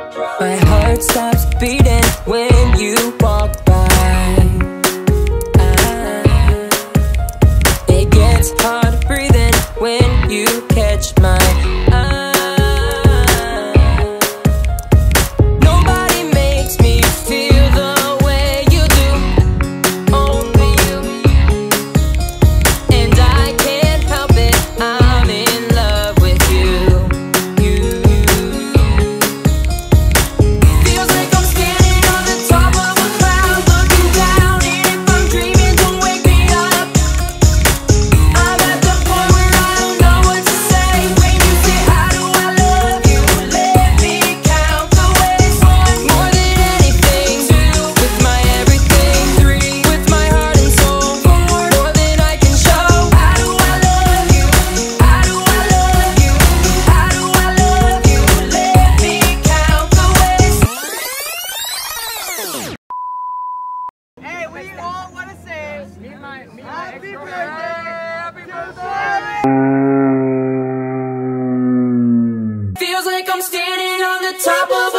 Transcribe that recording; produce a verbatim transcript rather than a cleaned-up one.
My heart stops beating when you walk by. I, it gets hard breathing when you catch my eye. Nobody makes me feel the way you do, only you. And I can't help it, I'm in love with you. You. Feels like I'm standing on the top of a cloud, looking down, and if I'm dreaming, don't wake me up. I'm at the point where I don't know what to say. When you say how do I love you, let me count the ways. One, more than anything. Two, with my everything. Three, with my heart and soul. Four, more than I can show. How do I love you? How do I love you? How do I love you? Let me count the ways. Hey, we all want to say me and my, me and my happy birthday, happy birthday. Feels like I'm standing on the top of a